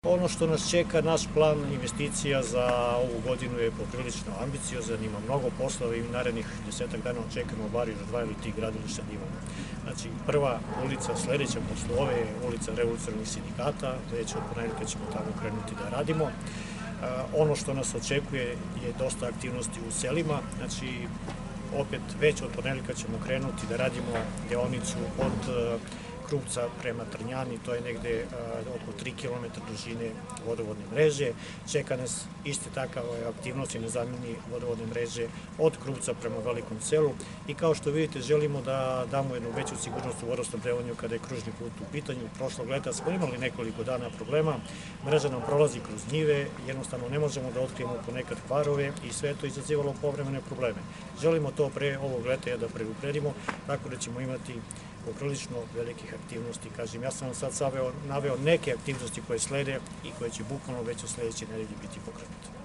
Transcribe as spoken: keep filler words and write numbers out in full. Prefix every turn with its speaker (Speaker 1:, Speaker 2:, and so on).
Speaker 1: Ono što nas čeka, naš plan investicija za ovu godinu je poprilično ambiciozan, ima mnogo poslova i u narednih desetak dana očekujemo bar još dva ili tri gradilišta da imamo. Znači, prva ulica sledeća posle ove je ulica revolucionarnih sindikata, već od ponedjeljka ćemo tamo krenuti da radimo. Ono što nas očekuje je dosta aktivnosti u selima, znači opet već od ponedjeljka ćemo krenuti da radimo deonicu od Krupca prema Trnjani, to je negde oko tri kilometra dužine vodovodne mreže. Čeka nas iste takave aktivnosti na zameni vodovodne mreže od Krupca prema Velikom selu i kao što vidite želimo da damo jednu veću sigurnost u vodosnabdevanju kada je kružni put u pitanju. Prošlog leta smo imali nekoliko dana problema, mreža nam prolazi kroz njive, jednostavno ne možemo da otkrijemo ponekad kvarove i sve to izazivalo povremene probleme. Želimo to pre ovog leta da predupredimo, tako da ćemo imati poprilično velikih aktivnosti. Kažem, ja sam vam sad naveo neke aktivnosti koje slede i koje će bukvalno već u sledećoj nedelji biti pokrenute.